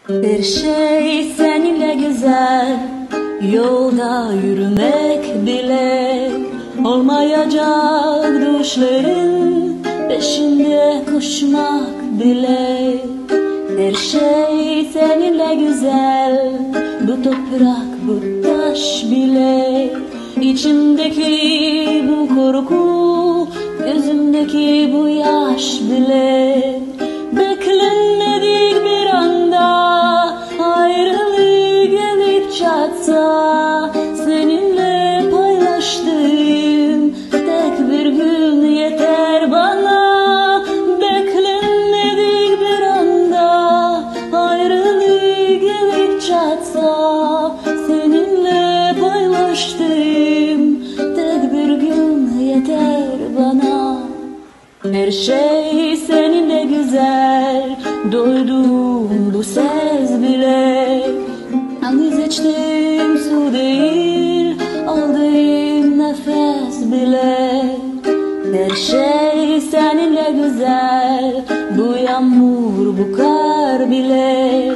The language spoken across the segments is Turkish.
Her şey seninle güzel, yolda yürümek bile olmayacak, düşlerin peşinde koşmak bile. Her şey seninle güzel, bu toprak, bu taş bile. İçimdeki bu korku, gözümdeki bu yaş bile. Beklenmedik bir anda ayrılık gelip çatsa, seninle paylaştığım tek bir gün yeter bana. Beklenmedik bir anda ayrılık gelip çatsa, seninle paylaştığım tek bir gün yeter bana. Her şey seninle güzel, doydum bu ses bile. Yalnız içtiğim su değil, aldığım nefes bile. Her şey seninle güzel, bu yağmur, bu kar bile.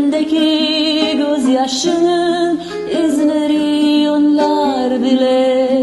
Yüzümdeki gözyaşının izleri onlar bile.